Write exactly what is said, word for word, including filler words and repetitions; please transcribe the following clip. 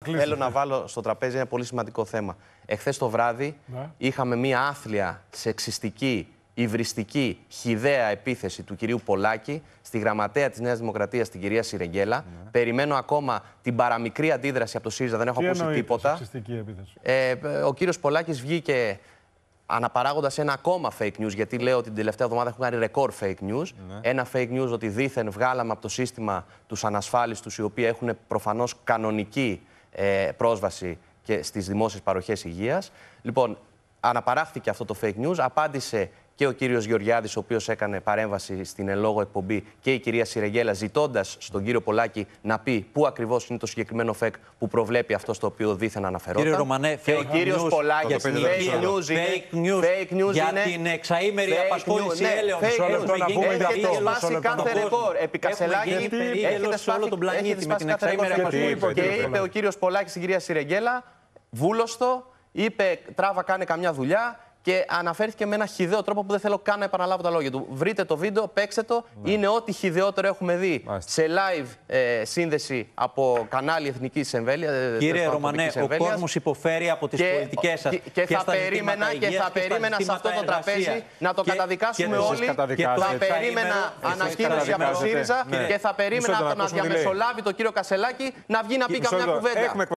θέλω να βάλω στο τραπέζι ένα πολύ σημαντικό θέμα. Εχθές το βράδυ ναι. είχαμε μία άθλια, σεξιστική, υβριστική, χυδαία επίθεση του κυρίου Πολάκη στη γραμματέα της Νέας Δημοκρατίας, την κυρία Σιρεγγέλα. Ναι. Περιμένω ακόμα την παραμικρή αντίδραση από το ΣΥΡΙΖΑ, δεν έχω ακούσει τίποτα. Σεξιστική επίθεση. Ε, ο κύριος Πολάκης βγήκε αναπαράγοντας ένα ακόμα fake news, γιατί λέω ότι την τελευταία εβδομάδα έχουν κάνει ρεκόρ fake news. Ναι. Ένα fake news ότι δήθεν βγάλαμε από το σύστημα τους ανασφάλιστους, οι οποίοι έχουν προφανώς κανονική ε, πρόσβαση και στις δημόσιες παροχές υγείας. Λοιπόν, αναπαράχθηκε αυτό το fake news, απάντησε και ο κύριος Γεωργιάδης, ο οποίος έκανε παρέμβαση στην εν λόγω εκπομπή, και η κυρία Σιρεγγέλα, ζητώντας στον κύριο Πολάκη να πει πού ακριβώς είναι το συγκεκριμένο fake που προβλέπει αυτό στο οποίο δήθεν αναφερόταν. Κύριε Ρωμανέ, και ο κύριος Πολάκης, fake news είναι, fake news για είναι, την εξαήμερη απασχόληση έλεων. Έχετε σπάσει κάθε ρεκόρ. Επί Κασελάκη, έχετε σπάσει τον πλανήτη με την εξαήμερη απασχόληση. Και είπε ο κύριος Πολάκης στην κυρία Σιρεγγέλα, βούλωστο, είπε τράβα κάνε καμιά δουλειά. Και αναφέρθηκε με ένα χυδαίο τρόπο που δεν θέλω καν να επαναλάβω τα λόγια του. Βρείτε το βίντεο, παίξτε το. Ναι. Είναι ό,τι χυδαιότερο έχουμε δει. Μάλιστα. Σε live ε, σύνδεση από κανάλι Εθνικής Εμβέλειας. Κύριε Ρωμανέ, ο κόσμος υποφέρει από τις πολιτικές σας. Και, και, και θα περίμενα, και θα περίμενα σε αυτό το τραπέζι να το και, καταδικάσουμε και όλοι. Και θα περίμενα ανακοίνωση από το ΣΥΡΙΖΑ και θα περίμενα να διαμεσολάβει τον κύριο Κασελάκη να βγει να πει καμιά κουβέντα.